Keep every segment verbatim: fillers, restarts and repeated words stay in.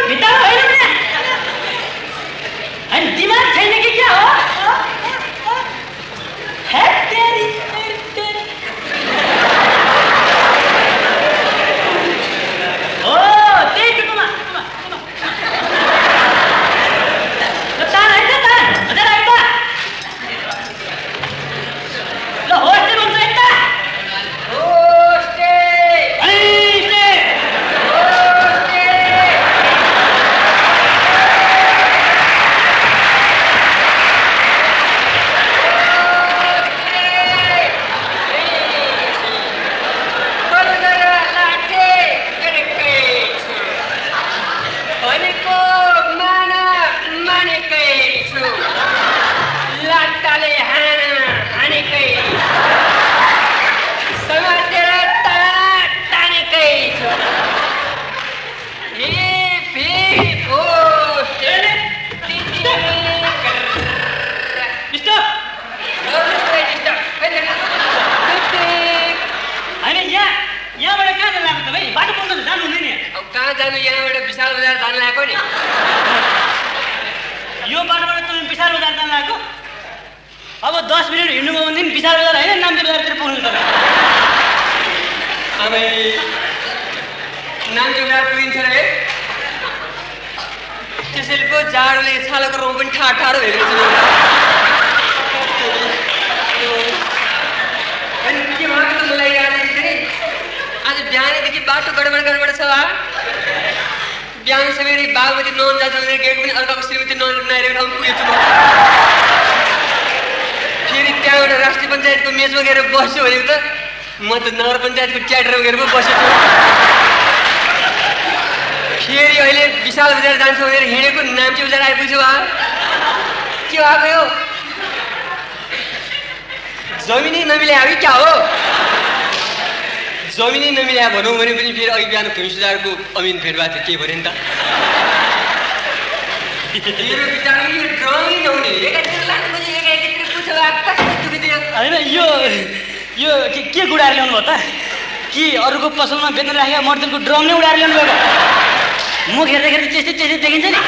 भित्ता होइन भने अनि दिमाग छैन कि क्या हो हे तेरी तेरी ओ त्यही टुकुमा तान होइन तान हजुर आइता ल होस्टे भन्छ यता होस्टे होस्टे जानु यहाँबाट विशाल बजार जान लागेको नि यो बाटोबाट तपाईँ विशाल बजार जान लागेको अब दस मिनट हिँड्नुभयो भनेदेखि विशाल बजार होइन नाम्चे बजारतिर पुग्नु तपाईँ अब नाम्चे बजार पुगिन्छ रे त्यसैले पो जाडोले छालाको रौँ पनि ठाडो ठाडो हेरेको छु अनि के भएको त मलाई याद आइसक्यो आज बिहानदेखि बाटो गडबड गडबड छ बिहान सबेरै बागमती नहुन जान्छ भने गेट पनि अर्काको श्रीमती नआइरहेको ठाउँमा पुगेछु म फेरि त्यहाँबाट राष्ट्रिय पञ्चायतको मेचमा गएर बस्यो भनेको त म त नगर पञ्चायतको च्याटरमा गएर पो बसेको फेरि अहिले विशाल बजार जान्छ भनेर हिँडेको नाम्चे बजार आइपुग्छु बा के भएको यो जमिनै नमिले हामी क्या हो जमिनै नमिल्या भनौँ भने पनि फेरि अघि बिहान खुमी सुधारको अमिन भेट भएको थियो के भन्यो नि त मेरो विचारमा यो ड्रमै नहुने एकातिर लानुपर्छ एकातिर पुछ होइन यो यो के के उडाएर ल्याउनु भयो त कि अरूको पसलमा बेच्न राखेको मर्तेलको ड्रम नै उडाएर ल्याउनु भएको मुख हेर्दाखेरि त्यस्तै त्यस्तै देखिन्छ नि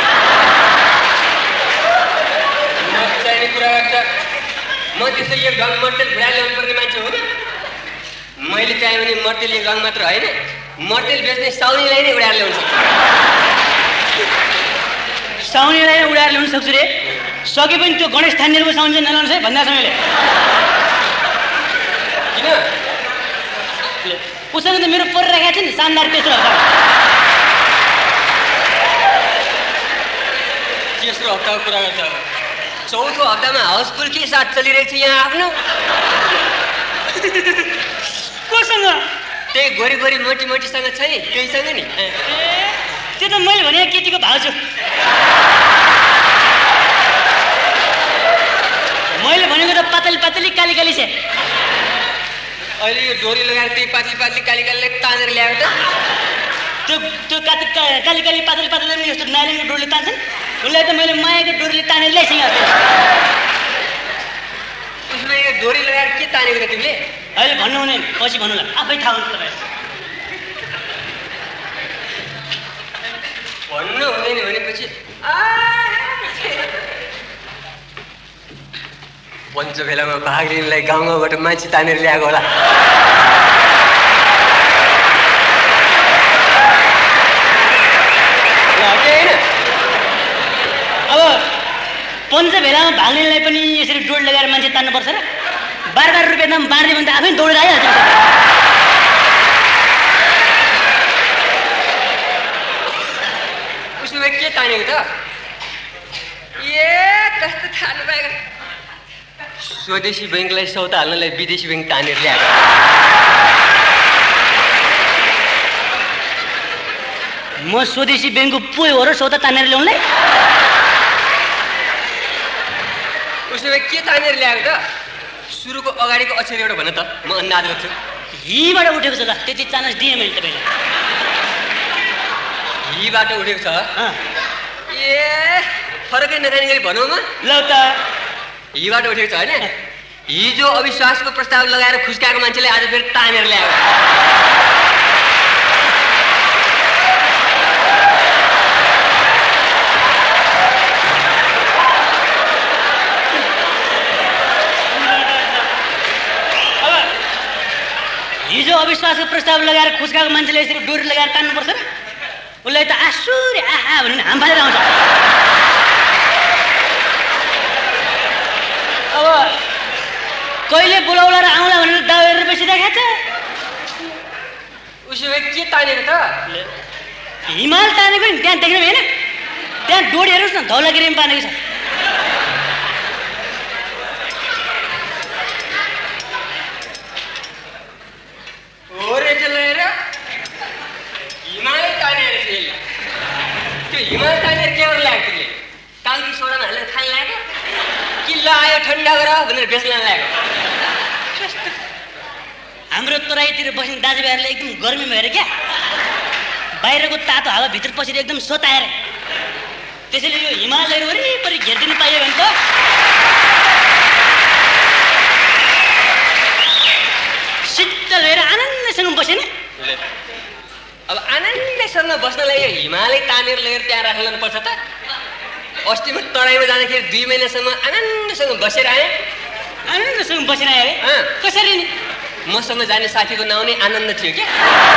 म चाहिने कुरा गर्छ म त्यस्तै एक ढङ मर्तेल घुडाएर ल्याउनु पर्ने मान्छे हो मैले चाहे भने मर्तेल एक रङ मात्र होइन मर्तेल बेच्ने साउनीलाई नै उडाएर ल्याउनु सक्छु साउनीलाई नै उडाएर ल्याउनु सक्छु रे सके पनि त्यो गणेश थानीहरूको साउनी चाहिँ नलाउनुहोस् है भन्दा छ मैले किन उसँग त मेरो परिरहेको थियो नि शानदार तेस्रो हप्ता तेस्रो हप्ताको कुरा गर्छ चौथो हप्तामा हाउसफुल के साथ चलिरहेको छ यहाँ आफ्नो कोसँग त्यही गोरी गोरी मोटी मोटीसँग छ नि त्यहीसँग नि ए त्यो त मैले भने केटीको भाउ छु मैले भनेको त पातली पातली काली काली छ अहिले यो डोरी लगाएर त्यही पातली पातली काली कालीले तानेर ल्याएको त त्यो त्यो काली काली काली पातली पातली यस्तो नारीको डोरीले तान्छन् उसलाई त मैले मायाको डोरीले तानेर ल्याइसकेँ उसमा यो डोरी लगाएर के तानेको त तिमीले अहिले भन्नु हुने पछि भन्नु आफै थाहा हुन्छ तपाईँ भन्नु हुँदैन भनेपछि पञ्चभेलामा भाग लिनलाई गाउँ गाउँबाट मान्छे तानेर ल्याएको होला होइन अब पञ्चभेलामा भाग लिनलाई पनि यसरी डोर लगाएर मान्छे तान्नुपर्छ र बाह्र बाह्र रुपियाँ दाम बाँड्दै भने त आफै दौडेर आइहाल्छ उसले के तानेको त ए कस्तो थाहा नपाएको स्वदेशी ब्याङ्कलाई सौता हाल्नलाई विदेशी ब्याङ्क तानेर ल्याएको म स्वदेशी ब्याङ्कको पोइ हो र सौता तानेर ल्याउनलाई उसले के तानेर ल्याएको त सुरुको अगाडिको अक्षर एउटा भन त म अन्दाज गर्छु हिबाट उठेको छ ल त्यति चान्स दिएँ मैले तपाईँलाई हिबाट उठेको छ ए फरकै नखाने गरी भनौँ म ल त हिबाट उठेको छ होइन हिजो अविश्वासको प्रस्ताव लगाएर खुस्काएको मान्छेले आज फेरि तानेर ल्याएको आवासको प्रस्ताव लगाएर खुस्काको मान्छेले यसरी डोरी लगाएर तान्नुपर्छ र उसलाई त आसुरे आहा भने हाम फालेर आउँछ। अब कहिले बोलाउला र आउँला भनेर दावेर बसिरहेको छ। उसो भए के तानेको त? हिमाल तानेको नि त्यहाँ देख्नु भएन? त्यहाँ डोरी हेर्नुहोस् न धौलागिरी पनि तानेको छ। हो रहेछ लिएर हिमाल तानेर चाहिँ त्यो हिमाल तानेर के गर्न लाग्यो? त्यसले काउरी सोडामा हालेर खान लाग्यो कि ल आयो ठन्डा गर भनेर बेच्न लाग्यो? हाम्रो तराईतिर बस्ने दाजुभाइहरूले एकदम गर्मी भएर क्या बाहिरको तातो हावा भित्र पसेर एकदम सोताएर त्यसैले यो हिमालहरू वरिपरि घेरिदिनु पाइयो भने त शीतल भएर आनन्दसँग बसेन। अब आनन्दसँग बस्नलाई यो हिमालय तानेर लगेर त्यहाँ राख्नु पर्छ त? अस्ति म तराईमा जाँदाखेरि दुई महिनासम्म आनन्दसँग बसेर आएँ। आनन्दसँग बसेर आएँ अरे? कसरी नि? मसँग जाने साथीको नाउँ नै आनन्द थियो क्या।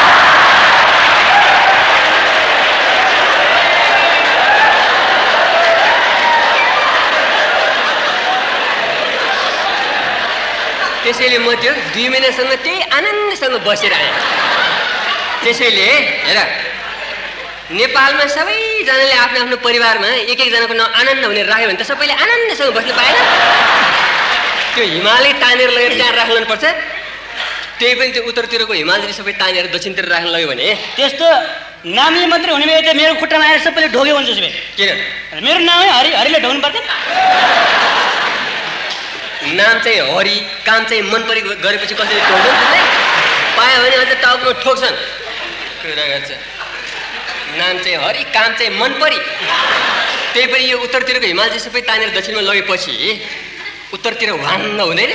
त्यसैले म त्यो दुई महिनासम्म त्यही आनन्दसँग बसेर आएँ। त्यसैले हेर नेपालमा सबैजनाले आफ्नो आफ्नो परिवारमा एक एकजनाको नाउँ आनन्द भनेर राख्यो भने त सबैले आनन्दसँग बस्नु पाएन? त्यो हिमालय तानेर लगेर त्यहाँ राख्नु पर्छ। त्यही पनि त्यो उत्तरतिरको हिमालले सबै तानेर दक्षिणतिर राख्न लाग्यो भने त्यस्तो नामले मात्रै हुने भए त मेरो खुट्टामा आएर सबैले ढोग्यो हुन्छ। उसो भए किन? मेरो नामै हरि हरिले ढोग्नु पर्दैन? नाम चाहिँ हरि, काम चाहिँ मन परी गरेपछि कसरी ठोक्छन्? त्यसलाई पायो भने अझ टाउकोमा ठोक्छन्। कुरा गर्छ नाम चाहिँ हरि, काम चाहिँ मन परी। त्यही पनि यो उत्तरतिरको हिमाल चाहिँ सबै तानेर दक्षिणमा लगेपछि उत्तरतिर वान्न हुँदैन?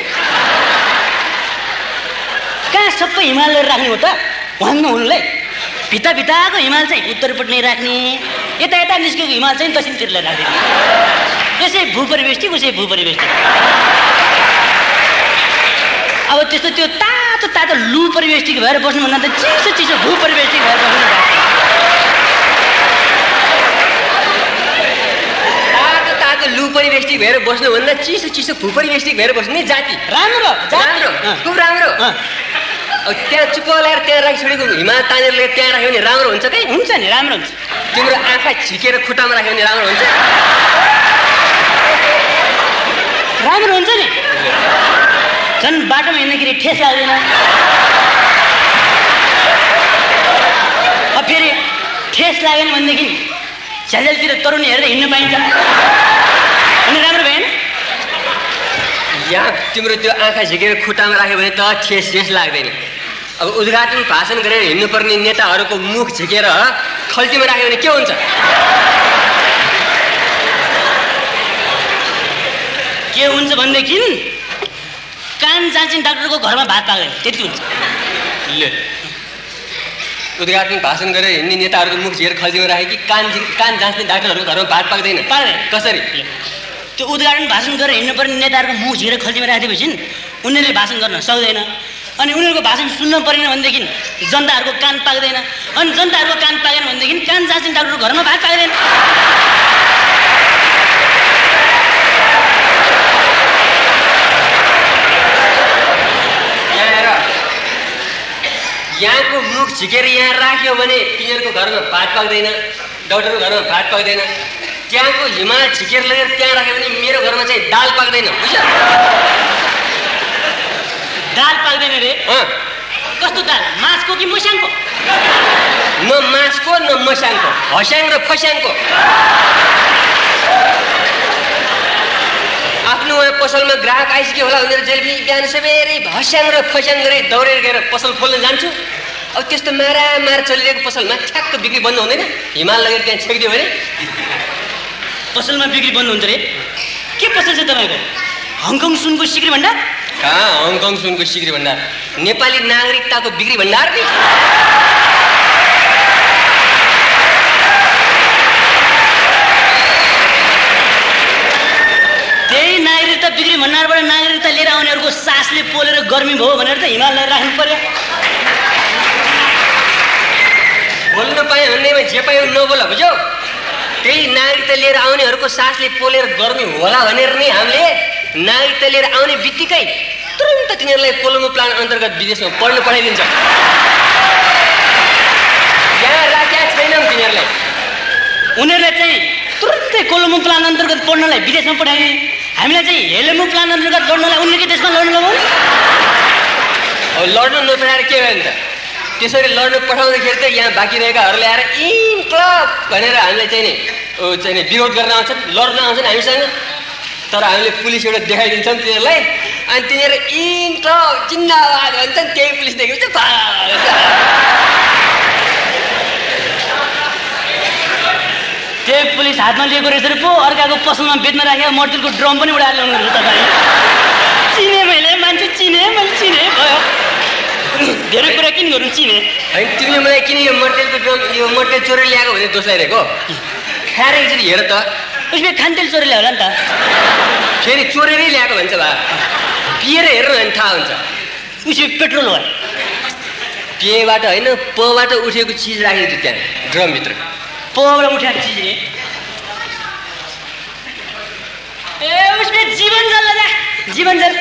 कहाँ सबै हिमालहरू राख्ने हो त वान्न हुनुलाई? भित्ता भित्ताको हिमाल चाहिँ उत्तरपट्टि नै राख्ने, यता यता निस्केको हिमाल चाहिँ दक्षिणतिरलाई राख्ने। यसै भूपरिवेष्टि उसै भूपरिवेष्टि। अब त्यस्तो त्यो तातो तातो लु परिवेष्टिक भएर बस्नुभन्दा त चिसो चिसो भूपरिवेष्टिक भएर बस्नु तातो तातो लु परिवेष्टिक भएर बस्नुभन्दा चिसो चिसो भूपरिवेष्टिक भएर बस्नु नै जाति राम्रो राम्रो खुब राम्रो। अब त्यहाँ चुप्प लगाएर त्यहाँ राखिछोडेको हिमाल तानेर लिएर त्यहाँ राख्यो भने राम्रो हुन्छ कहीँ? हुन्छ नि, राम्रो हुन्छ। तिम्रो आँखा झिकेर खुट्टामा राख्यो भने राम्रो हुन्छ? राम्रो हुन्छ नि। झन् बाटोमा हिँड्दाखेरि ठेस लाग्दैन। अब फेरि ठेस लागेन भनेदेखि झ्यालझ्यालतिर तरुनी हेरेर हिँड्नु पाइन्छ अनि राम्रो भएन? यहाँ तिम्रो त्यो आँखा झिकेर खुट्टामा राख्यो भने त ठेस ठेस लाग्दैन। अब उद्घाटन भाषण गरेर हिँड्नुपर्ने नेताहरूको मुख झिकेर खल्तीमा राख्यो भने के हुन्छ? के हुन्छ भनेदेखि कान जाँचिने डाक्टरको घरमा भात पाक्दैन, त्यति हुन्छ। ले उद्घाटन भाषण गरेर हिँड्ने नेताहरूको मुख झिकेर खल्तीमा राख्यो कि कान कान जाँच्ने डाक्टरहरूको घरमा भात पाक्दैन? पाक्दैन। कसरी? त्यो उद्घाटन भाषण गरेर हिँड्नुपर्ने नेताहरूको मुख झिकेर खल्तीमा राखिदिएपछि उनीहरूले भाषण गर्न सक्दैन। अनि उनीहरूको भाषण सुन्न परेन भनेदेखि जनताहरूको कान पाक्दैन। अनि जनताहरूको कान पाकेन भनेदेखि कान जाँच्ने डाक्टरको घरमा भात पाक्दैन। यहाँको मुख झिकेर यहाँ राख्यो भने तिनीहरूको घरमा भात पाक्दैन, डाक्टरको घरमा भात पाक्दैन। त्यहाँको हिमाल झिकेर लगेर त्यहाँ राख्यो भने मेरो घरमा चाहिँ दाल पाक्दैन। बुझ्यो? दाल पाक्दैन रे? कस्तो दाल? मासको कि मस्याङको? न मासको न मस्याङको, हस्याङ र फस्याङको। आफ्नो उहाँ पसलमा ग्राहक आइसक्यो होला भनेर जहिले पनि बिहान सबेरै हस्याङ र फस्याङ गरे दौडेर गएर पसल खोल्न जान्छु। अब त्यस्तो मारामार चलिरहेको पसलमा ठ्याक्क बिक्री बन्द हुँदैन? हिमाल लगेर त्यहाँ छेकिदियो भने पसलमा बिक्री बन्द हुन्छ रे? के पसल छ तपाईँको? हङकङ सुनको सिक्री भण्डार? कहाँ हङकङ सुनको सिक्री भण्डार? नेपाली नागरिकताको बिक्री भण्डार नि। त्यही नागरिकता बिक्री भण्डारबाट नागरिकता लिएर आउनेहरूको सासले पोलेर गर्मी भयो भनेर त हिमाललाई राख्नु पर्यो। बोल्नु पाएँ भन्नेमा जे पायो नबोल बुझ्यौ। त्यही नागरिकता लिएर आउनेहरूको सासले पोलेर गर्मी होला भनेर नि हामीले नागरिकता लिएर आउने बित्तिकै तुरुन्त तिनीहरूलाई कोलम्बो प्लान अन्तर्गत विदेशमा पढ्न पठाइदिन्छ। यहाँ राखेका छैनौँ तिनीहरूलाई। उनीहरूलाई चाहिँ तुरुन्तै कोलम्बो प्लान अन्तर्गत पढ्नलाई विदेशमा पठाइदिने, हामीलाई चाहिँ हेलेम्बो प्लान अन्तर्गत लड्नलाई उनीहरूकै देशमा लड्नु लगाउनु। अब लड्नु नपठाएर के भयो नि त? त्यसरी लड्नु पठाउँदाखेरि त यहाँ बाँकी रहेकाहरूले आएर इन्क्लब भनेर हामीलाई चाहिँ नि चाहिँ नि विरोध गर्न आउँछन्, लड्न आउँछन् हामीसँग। तर हामीले पुलिस एउटा देखाइदिन्छौँ तिनीहरूलाई, अनि तिनीहरू इन्क्लब जिन्दाबाद भन्छन्। त्यही पुलिस देखेपछि त्यही पुलिस हातमा लिएको रहेछ पो अर्काको पसलमा बेच्न राखेको मर्टिलको ड्रम पनि उडाएर ल्याउनु रहेछ। तपाईँ चिने मैले मान्छे चिने मैले चिने भयो। धेरै कुरा किन गर्नु चिने होइन तिमीले मलाई किन यो मर्टेलको ड्रम यो मर्टेल चोरेर ल्याएको भने दोष लगाइरहेको? खाएर एकचोटि हेर त। उसले खानतेल चोरेर ल्यायो होला नि त। फेरि चोरेरै ल्याएको भन्छ भा। पिएर हेर्नु भने थाहा हुन्छ। उसले पेट्रोल हो। पेबाट होइन पबाट उठेको चिज राखेको थियो त्यहाँ ड्रमभित्र। पबाट उठेको चिज रे? ए उसले जीवन जल लगा जीवन जल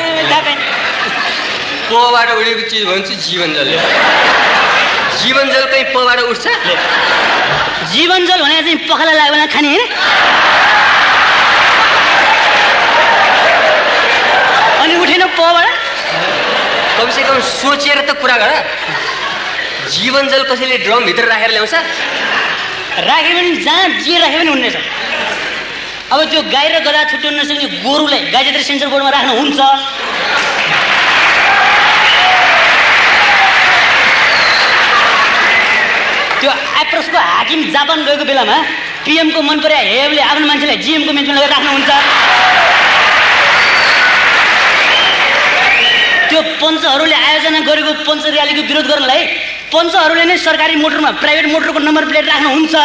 पबाट उठेको चिज भन्छु जीवन जल। जीवन जल कहीँ पबाट उठ्छ? जीवन जल भने चाहिँ पखाला लाग्यो भने खाने होइन? अनि उठेन पबाट? कमसेकम सोचेर त कुरा गर। जीवन जल कसैले ड्रमभित्र राखेर ल्याउँछ? राख्यो भने जहाँ जे राख्यो भने हुनेछ। अब त्यो गाई र गधा छुट्याउन नसक्ने गोरुलाई गाजेन्द्र सेन्सर बोर्डमा राख्नु हुन्छ? त्यो आइप्रसको हाकिम जापान गएको बेलामा पिएमको मन परे हेबले आफ्नो मान्छेलाई जिएमको मेचमा लगेर राख्नुहुन्छ? त्यो पञ्चहरूले आयोजना गरेको पञ्च र्यालीको विरोध गर्नलाई पञ्चहरूले नै सरकारी मोटरमा प्राइभेट मोटरको नम्बर प्लेट राख्नुहुन्छ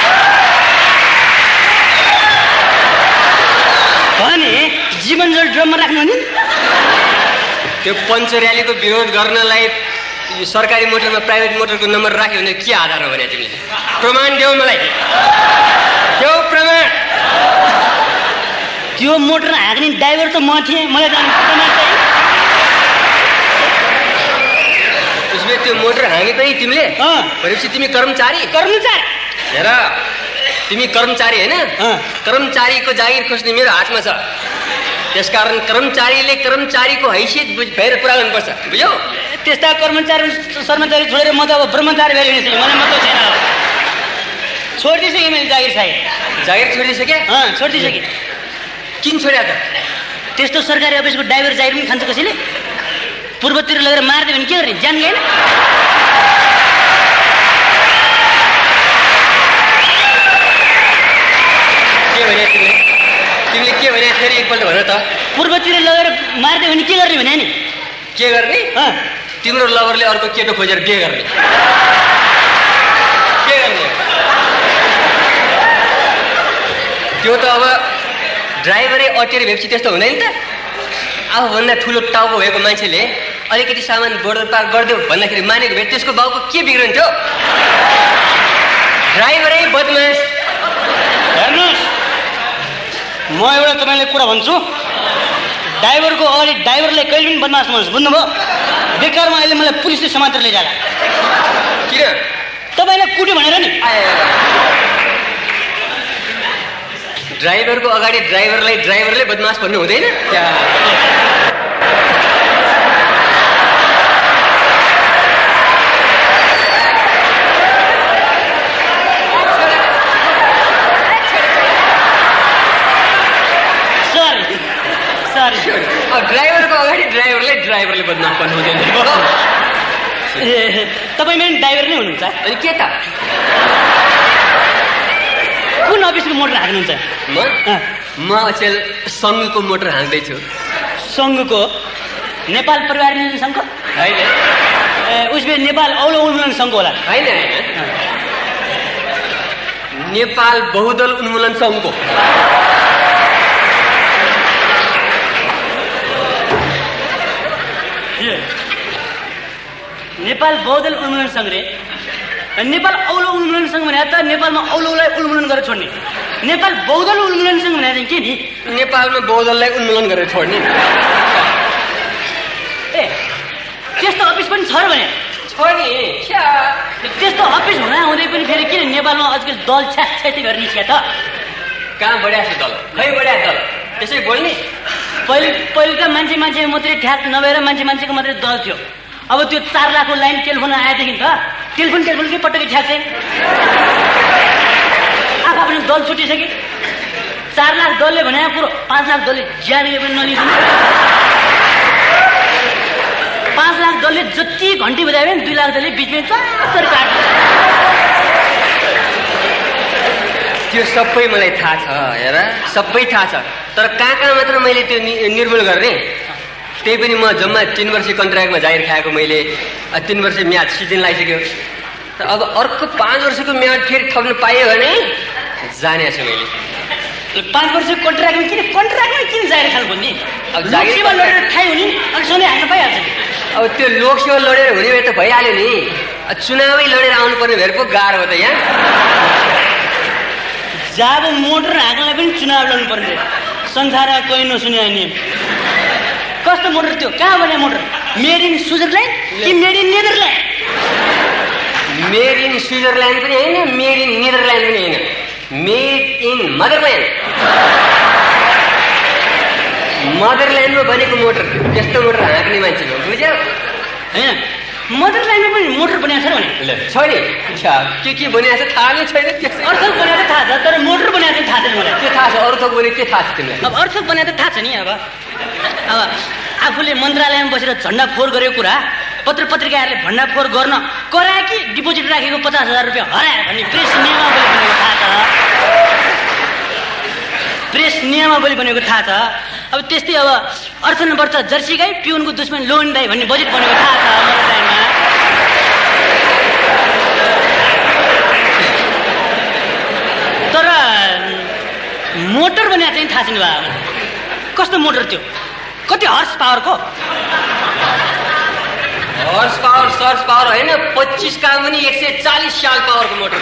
भने जीवनजल ड्रममा राख्नु नि? त्यो पञ्च र्यालीको विरोध गर्नलाई सरकारी मोटरमा प्राइभेट मोटरको नम्बर राख्यो भने के आधार हो भने तिमीले प्रमाण देऊ मलाई। देऊ प्रमाण। त्यो मोटर हाँक्ने ड्राइभर त म थिएँ, मलाई जाने प्रमाण चाहिँ। उसले त्यो मोटर हाँगे पनि तिमीले? भनेपछि तिमी कर्मचारी? कर्मचारी हेर तिमी कर्मचारी होइन, कर्मचारीको जागिर खोज्ने मेरो हातमा छ। त्यसकारण कर्मचारीले कर्मचारीको हैसियत भएर पुरा गर्नुपर्छ, बुझ्यौ? त्यस्ता कर्मचारी कर्मचारी छोडेर म त अब ब्रह्मचारी भएर हिँड्छु। मलाई मतलब छैन। छोडिदिइसकेँ मैले जागिर सागिर। जागिर छोडिदिइसकेँ? अँ छोडिदिइसकेँ। किन छोड्या त? त्यस्तो सरकारी अफिसको ड्राइभर जागिर पनि खान्छ कसैले? पूर्वतिर लगेर मारिदियो भने के गर्ने? जान गएन? के भने तिमीले? तिमीले के भने फेरि एकपल्ट भन त। पूर्वतिर लगेर मारिदियो भने के गर्ने भने नि? के गर्ने? तिम्रो लभरले अर्को केटो खोजेर बिहे गर्ने। के गर्ने? त्यो त अब ड्राइभरै अटेर भएपछि त्यस्तो हुँदैन त। आफूभन्दा ठुलो टाउको भएको मान्छेले अलिकति सामान बोर्डरपार गरिदेऊ भन्दाखेरि मानेको भए त्यसको बाउको के बिग्रन्थ्यो? ड्राइभरै बदमास। हेर्नुहोस् म एउटा तपाईँलाई कुरा भन्छु, ड्राइभरको अगाडि ड्राइभरलाई कहिले पनि बदमास भन्नुहोस्, बुझ्नुभयो? बेकारमा अहिले मलाई पुलिसले समातेर लैजाला। किन? तपाईँलाई कुट्यो भनेर नि। ड्राइभरको अगाडि ड्राइभरलाई ड्राइभरले बदमास भन्नु हुँदैन? ड्राइभरको अगाडि ड्राइभरलाई ड्राइभरले बदनाम गर्नु हुँदैन। ए तपाईँ पनि ड्राइभर नै हुनुहुन्छ? अनि के त? कुन अफिसको मोटर हाँक्नुहुन्छ? म म अचेल सङ्घको मोटर हाँक्दैछु। सङ्घको? नेपाल परिवार निर्माण सङ्घको? होइन। उसले नेपाल औलो उन्मूलन सङ्घको होला? होइन होइन, नेपाल बहुदल उन्मूलन सङ्घको। नेपाल बहुदल उन्मूलन सङ्घ रे? नेपाल औलो उन्मूलन सङ्घ भने त नेपालमा औलोलाई उन्मूलन गरेर छोड्ने, नेपाल बहुदल उन्मूलन सङ्घ भने चाहिँ के नि नेपालमा बहुदललाई उन्मूलन गरेर छोड्ने। ए त्यस्तो अफिस पनि छ र भने छोड्ने त्यस्तो अफिस हुँदा हुँदै पनि फेरि किन नेपालमा आजकल दल छ्यास छ्यासी गरेर निस्किया त? कहाँ बढ्या छ दल, खै बढ्या दल त्यसै बोल्ने। पहिले पहिले त मान्छे मान्छे मात्रै ठ्याक नभएर मान्छे मान्छेको मात्रै दल थियो। अब त्यो चार लाखको लाइन टेलिफोन आएदेखि त टेलिफोन टेलिफोनकै पटक्कै ठ्याक छैन। आफू आफ्नो दल छुटिसके। चार लाख दलले भने कुरो पाँच लाख दलले ज्यादै पनि नलिदिनु। पाँच लाख दलले जति घन्टी बजायो भने दुई लाख दलले बिचमा चर काट। त्यो सबै मलाई थाहा छ हेर, सबै थाहा छ। तर कहाँ कहाँ मात्र मैले त्यो निर्मूल गर्ने, त्यही पनि म जम्मा तिन वर्ष कन्ट्र्याक्टमा जागिर खाएको मैले। तिन वर्ष म्याद सिजन लागिसक्यो। अब अर्को पाँच वर्षको म्याद फेरि थप्नु पाएँ भने जाने छु मैले। पाँच वर्ष कन्ट्र्याक्टमा किन कन्ट्र्याक्टमा किन जागिर खानु भन्ने? अब जागिर लडेर ठाइ हुने अनि सधैँ हाल्न पाइहाल्छ। अब त्यो लोकसेवा लडेर हुने भए त भइहाल्यो नि। चुनावै लडेर आउनु पर्ने भएर पो गाह्रो हो त यहाँ। जब मोटर हाँक्नलाई पनि चुनाव लड्नु पर्ने संसारमा कोही नसुने नियम। कस्तो मोटर त्यो? कहाँ बने मोटर? मेड इन स्विजरल्यान्ड कि made in Netherland? Made in Switzerland पनि होइन, मेड इन नेदरल्यान्ड पनि होइन, मेड इन मदरल्यान्ड। मदरल्यान्डमा बनेको मोटर, त्यस्तो मोटर हाँक्ने मान्छे हो, बुझ्यौ? होइन मदरल्यान्डमा पनि मोटर बनाएको छ भने छ नि। के के बनाएको छ थाहा नै छैन। अर्थक बनाएको थाहा छ तर मोटर बनाएको थाहा छैन मलाई। के थाहा छ? अर्थक बने के थाहा छ तिमीलाई? अब अर्थक बनाएको थाहा छ नि। अब अब आफूले मन्त्रालयमा बसेर झन्डा फोहोर गरेको कुरा पत्र पत्रिकाहरूले भण्डाफोहोर गर्न कराए कि डिपोजिट राखेको पचास हजार रुपियाँ हराए भन्ने प्रेस नियमावली बनेको थाहा छ। प्रेस नियमावली बनेको थाहा छ। अब त्यस्तै अब अर्थ नपर्छ जर्सी गाई पिउनको दुश्मन लोन दाई भन्ने बजेट बनेको थाहा छ मन्त्रालयमा। तर मोटर बनाएको चाहिँ थाहा छैन बा। कस्तो मोटर त्यो? कति हर्स पावरको? हर्स पावर सर्स पावर होइन, पच्चिस का पनि एक सय चालिस साल पावरको मोटर।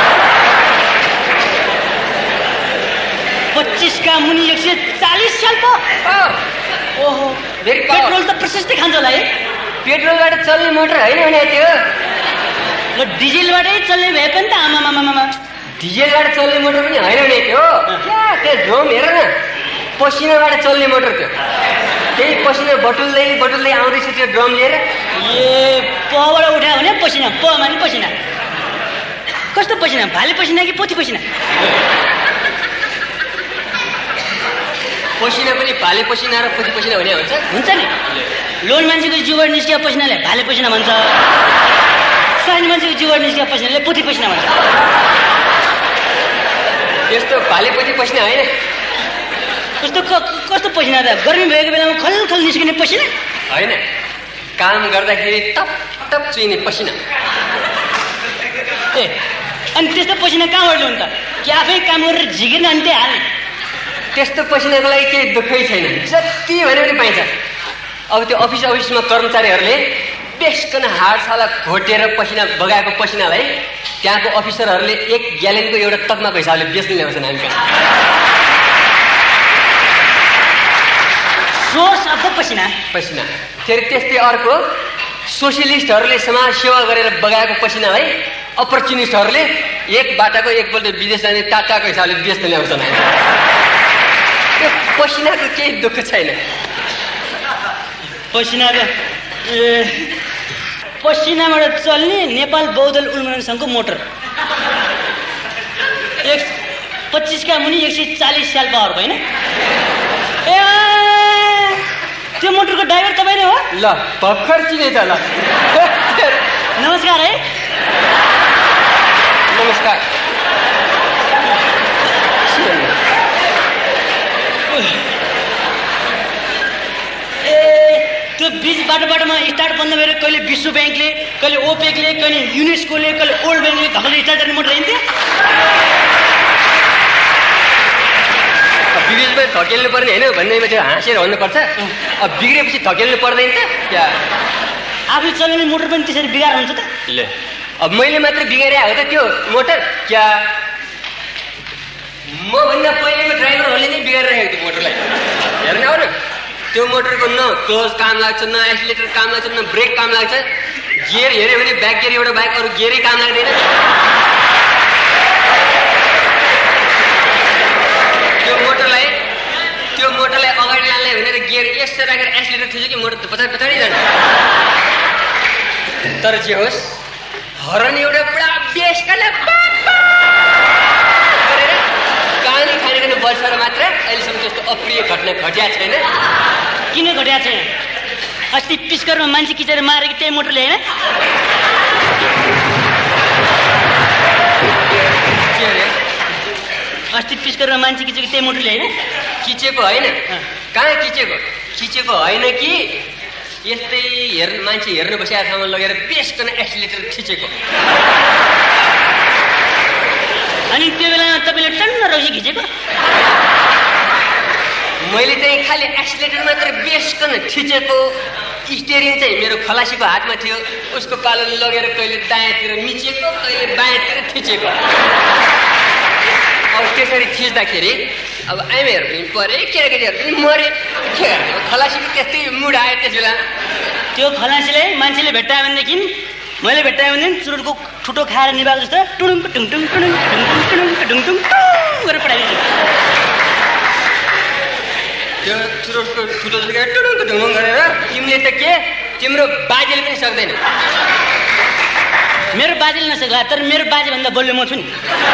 पच्चिस का मुनि एक सय चालिस साल पावर। ओहो पेट्रोल त प्रशस्तै खान्छ होला है। पेट्रोलबाट चल्ने मोटर होइन भने त्यो ल डिजेलबाटै चल्ने भए पनि त आमामामामा। डिजेलबाट चल्ने मोटर पनि होइन भने त्यो क्या त्यो ड्रम हेर न, पसिनाबाट चल्ने मोटर त्यो। त्यही पसिना बटुल्दै बटुल्दै आउँदैछ त्यो ड्रम लिएर। ए पबाट उठायो भने पसिना, पमा नि पसिना। कस्तो पसिना? भाले पसिना कि पोथी पसिना? पसिना पनि भाले पसिना र पोथी पसिना हुने हुन्छ हुन्छ नि। लोन मान्छेको जिउबाट निस्किया पसिनाले भाले पसिना भन्छ, सानो मान्छेको जिउबाट निस्किया पसिनाले पोथी पसिना भन्छ। त्यस्तो भाले पोथी पसिना होइन। कस्तो कस्तो पसिना त? गर्मी भएको बेलामा खलखल निस्किने पसिना होइन, काम गर्दाखेरि टप टप चुइने पसिना। ए अनि त्यस्तो पसिना कहाँबाट ल्याउनु त? कि आफै काम गरेर झिकेर अनि त्यही हाल्ने? त्यस्तो पसिनाको लागि केही दुःखै छैन, जति भने पनि पाइन्छ। अब त्यो अफिस अफिसमा कर्मचारीहरूले बेसकन हाडसाला घोटेर पसिना बगाएको पसिनालाई त्यहाँको अफिसरहरूले एक ग्यालेनको एउटा तकमाको हिसाबले बेच्न ल्याउँछन् हामी कहाँ। सोर्स अफ द पसिना पसिना। फेरि त्यस्तै अर्को सोसियलिस्टहरूले समाज सेवा गरेर बगाएको पसिनालाई अपर्च्युनिस्टहरूले एक बाटाको एकपल्ट विदेश जाने टाटाको हिसाबले बेच्न ल्याउँछन्। त्यो पसिनाको केही दुःख छैन। पसिनाको ए पसिनाबाट चल्ने नेपाल बहुदल उन्मूलन सङ्घको मोटर एक पच्चिसका मुनि एक सय चालिस साल पावरको होइन? ए त्यो मोटरको ड्राइभर तपाईँ नै हो? ल भर्खर चिनेछ ल। नमस्कार है। नमस्कार। ए त्यो बिच बाटो बाटोमा स्टार्ट बन्द भएर कहिले विश्व ब्याङ्कले, कहिले ओपेकले, कहिले युनेस्कोले, कहिले ओल्ड ब्याङ्कले धक्काले स्टार्ट गर्ने मोटर हिँड्थ्यो। बिग्रेपछि धकेल्नु पर्ने होइन भन्दैमा त्यो हाँसेर भन्नुपर्छ। अब बिग्रेपछि धकेल्नु पर्दैन त क्या? आफै चल्ने मोटर पनि त्यसरी बिगार हुन्छ त? ले अब मैले मात्र बिगारे हो त त्यो मोटर क्या मभन्दा पहिलेको ड्राइभरहरूले नै बिगारिरहेको त्यो मोटरलाई हेर्नु हो न त्यो मोटरको न क्लोज काम लाग्छ न एक्सिलेटर काम लाग्छ न ब्रेक काम लाग्छ गियर हेऱ्यो भने ब्याक गियर एउटा बाइक अरू गियरै काम लाग्दैन त्यो मोटरलाई त्यो मोटरलाई अगाडि लान्लाई भनेर गियर यसो राखेर एक्सिलेटर थिच्यो कि मोटर पछाडि पछाडि जान्छ तर जे होस् हर्न एउटा पुरा बेसकाले गरेर कहानी खाने वर्षर मात्र अहिलेसम्म त्यस्तो अप्रिय घटना घटिया छैन किन घटिया छैन अस्ति पिस्करमा मान्छे किचेर मारेको त्यही मोटरले होइन के अरे अस्ति पिस्करमा मान्छे किचेको त्यही मोटरले होइन किचेको होइन कहाँ किचेको किचेको होइन कि यस्तै हेर् मान्छे हेर्नु बसेको ठाउँमा लगेर बेसकन एक्सिलेटर खिचेको अनि त्यो बेलामा तपाईँले टन्न रक्सी खिचेको मैले चाहिँ खालि एक्सिलेटर मात्र बेसकन खिचेको स्टेरिङ चाहिँ मेरो खलासीको हातमा थियो उसको पालो लगेर कहिले दायाँतिर मिचेको कहिले बायाँतिर थिचेको अब त्यसरी थिच्दाखेरि अब आइमाईहरू पनि परे केटाकेटीहरू पनि मरे के गर्ने खलासीको त्यस्तै मुड आयो त्यस बेला त्यो खलासीले मान्छेले भेट्टायो भनेदेखि मैले भेट्टायो भनेदेखि चुरुटको ठुटो खाएर निभाएको जस्तो टुडुङ टुङ टुङ टुडुङ टुङ टुङ टुङ गरेर पठाइदिन्छ त्यो चुरोटको ठुलो जग्गा टुडुङ टुङ गरेर तिमीले त के तिम्रो बाजेले पनि सक्दैन मेरो बाजेले नसक्ला तर मेरो बाजेभन्दा बलियो म छु नि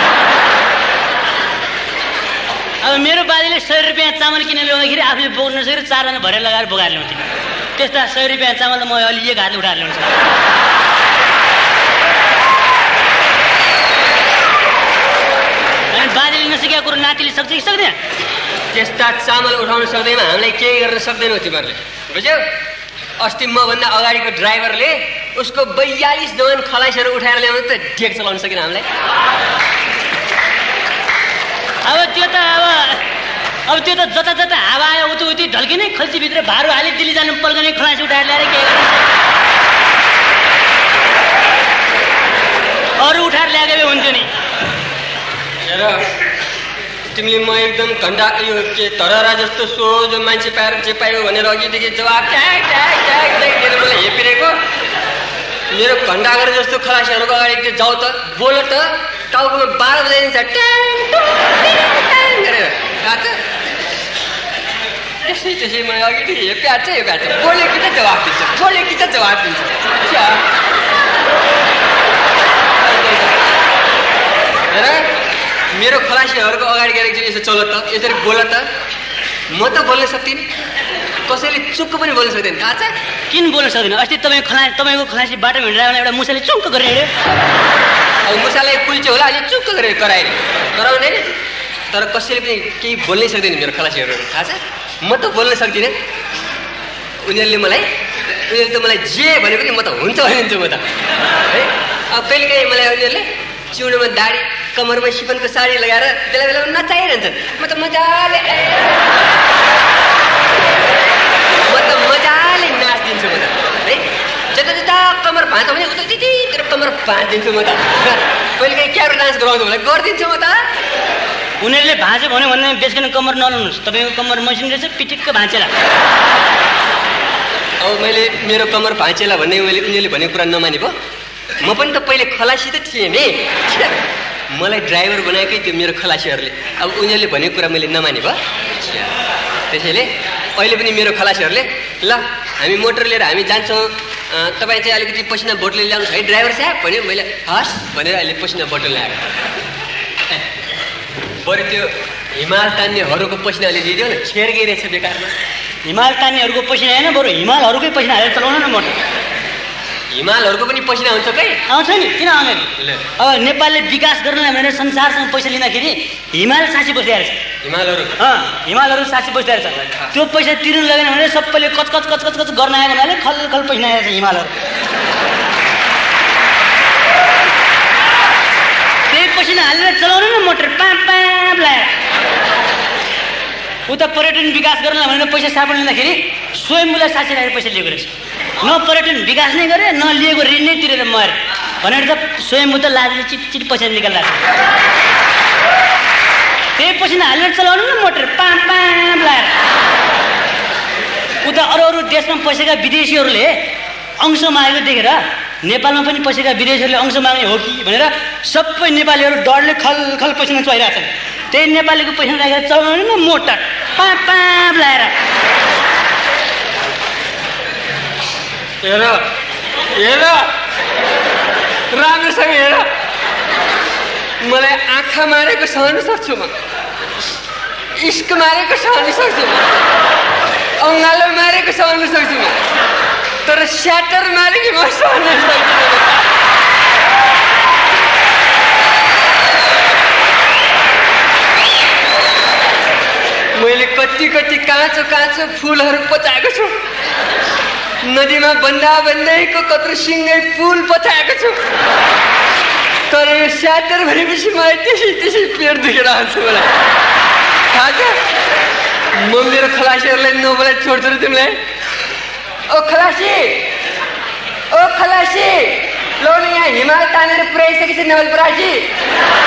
अब मेरो बाजेले सय रुपियाँ चामल किनेर ल्याउँदाखेरि आफूले बोक्न नसकेर चारजना भरेर लगाएर बोकाएर ल्याउँथेँ त्यस्ता सय रुपियाँ चामल त म अलि एक हातले उठाएर ल्याउँछु अनि बाजेले नसकेको कुरो नातिले सक्छ कि सक्दैन त्यस्ता चामल उठाउन सक्दैन हामीलाई केही गर्न सक्दैनौ तिमीहरूले बुझ्यौ अस्ति मभन्दा अगाडिको ड्राइभरले उसको बयालिस जवान खलासीहरू उठाएर ल्याउनु त डेक चलाउन सकेन हामीलाई अब त्यो त अब अब त्यो त जता जता हावा आयो उति उति ढल्किने खल्सीभित्र भारू हाली दिल्ली जानु पल्कने खलासी उठाएर ल्याएर के अरू उठाएर ल्याएकै हुन्थ्यो नि हेर तिमीले म एकदम घन्टा यो के धरहरा जस्तो सोझो मान्छे पाएर जे पायो भनेर अघिदेखि जवाब ट्याक ट्याक ट्याक ट्याक दिएर मलाई हेपिरहेको मेरो घन्टागर जस्तो खलासीहरूको अगाडि जाऊ त बोल त टाउकोमा बाह्र बजाइदिन्छ ट्याङ ट्याङ गरेर थाहा छ त्यसै त्यसै मलाई अघिदेखि हेप्याच हेप्याच बोल्यो कि त जवाब दिन्छ बोल्यो कि त जवाब दिन्छ हेर मेरो खलासीहरूको अगाडि गएर यसो चल त यसरी बोल त म त बोल्न सक्दिनँ कसैले चुक्क पनि बोल्न सक्दैन थाहा छ किन बोल्न सक्दैन अस्ति तपाईँको खला तपाईँको खलासी बाटो हिँडेर एउटा मुसाले चुक्क गरेर हिँड्यो अब मुसालाई कुल्च्यो होला अहिले चुक्क गरेर कराएर कराउँदैन तर कसैले पनि केही बोल्नै सक्दैन मेरो खलासीहरू थाहा छ म त बोल्न सक्दिनँ उनीहरूले मलाई उनीहरूले त मलाई जे भने पनि म त हुन्छ भनिदिन्छु म त है अब कहिलेकाहीँ मलाई उनीहरूले चिउडोमा दाढी कमरमा सिपनको साडी लगाएर बेला बेलामा नचाइरहन्छन् म त मजाले म त मजाले नाचिदिन्छु म त है जता जता कमर भाँच्यो भने उता त्यतितिर कमर भाँचिदिन्छु म त कहिलेकाहीँ क्यारो डान्स गराउँछु मलाई गरिदिन्छु म त उनीहरूले भाँच्यो भन्यो भन्दा बेचकन कमर नलाउनुहोस् तपाईँको कमर मसिन रहेछ पिटिक्क भाँचेला अब मैले मेरो कमर भाँचेला भन्ने मैले उनीहरूले भनेको कुरा नमाने भयो म पनि त पहिले खलासी त थिएँ नि मलाई ड्राइभर बनाएकै त्यो मेरो खलासीहरूले अब उनीहरूले भनेको कुरा मैले नमाने भयो त्यसैले अहिले पनि मेरो खलासीहरूले ल हामी मोटर लिएर हामी जान्छौँ तपाईँ चाहिँ अलिकति पसिना बोटल ल्याउनुहोस् है ड्राइभर साहब भन्यो मैले हस् भनेर अहिले पसिना बोटल ल्याएको बरु त्यो हिमाल तान्नेहरूको पसिना अलि दिइदियो न छेर गइरहेछ बेकारमा हिमाल तान्नेहरूको पसिना होइन बरु हिमालहरूकै पसिना हालेर चलाउनु न मोटर हिमालहरूको पनि पसिना हुन्छ कहीँ आउँछ नि किन आउँदैन अब नेपालले विकास गर्नलाई भनेर संसारसँग पैसा लिँदाखेरि हिमाल साँची बसिरहेको छ हिमालहरू अँ हिमालहरू साँची बसिरहेको छ त्यो पैसा तिर्नु लगेन भने सबैले कच कच कच कच कच गर्न आयो हुनाले खल खल पैसा आएको छ हिमालहरू त्यही पसिना हालेर चलाउनु न मोटर पाँप पाँप लगाएर उता पर्यटन विकास गर्नलाई भनेर पैसा साबुन लिँदाखेरि स्वयम्भूलाई साँची राखेर पैसा लिएको रहेछ न पर्यटन विकास नै गरे न लिएको ऋण नै तिरेर मरे भनेर त स्वयं म त लाजले चिट चिट पसिना निकाल्दा त्यही पसिना हालेर चलाउनु न मोटर पाम पाम लाएर उता अरू अरू देशमा पसेका विदेशीहरूले अंश मागेको देखेर नेपालमा पनि पसेका विदेशीहरूले अंश माग्ने हो कि भनेर सबै नेपालीहरू डरले खल खल पसिना चुहाइरहेको छन् त्यही नेपालीको पसिना राखेर चलाउनु न मोटर पाम पाम लाएर हेर हेर राम्रोसँग हेर मलाई आँखा मारेको सहन सक्छु म इस्क मारेको सहन सक्छु म अङ्गालो मारेको सहन सक्छु म तर स्याटर मारेको म सहन सक्दिनँ मैले कति कति काँचो काँचो फुलहरू पचाएको छु नदीमा बन्दा बन्दैको कत्रो सिँगै पुल पचाएको छु तर यो स्याटर भनेपछि मलाई त्यसै त्यसै पेट दुखेर आउँछ मलाई थाहा छ म मेरो खलासीहरूलाई नबोलाई छोड्छु र तिमीलाई ओ खलासी ओ खलासी लो यहाँ हिमाल तानेर पुऱ्याइसकेपछि नवलपरासी